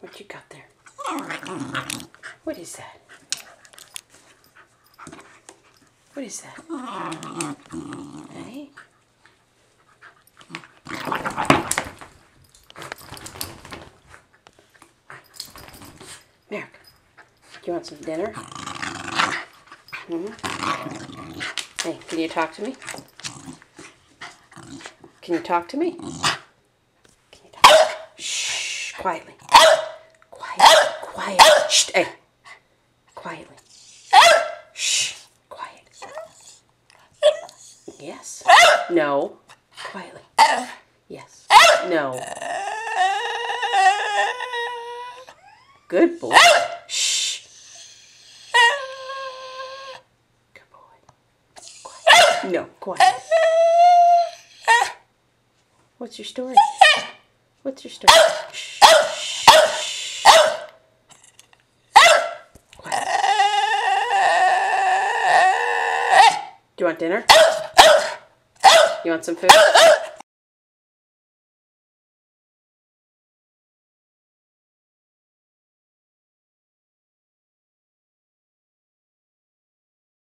What you got there? What is that? What is that? Hey? Merrick, do you want some dinner? Hey, can you talk to me? Can you talk to me? Can you talk? Shh, quietly. Quiet. Shh, hey. Quietly. Shh, quiet. Yes. No. Quietly. Yes. No. Good boy. Shh. Good boy. Quiet. No, quiet. What's your story? What's your story? Shh. Shh. Quiet. Do you want dinner? You want some food?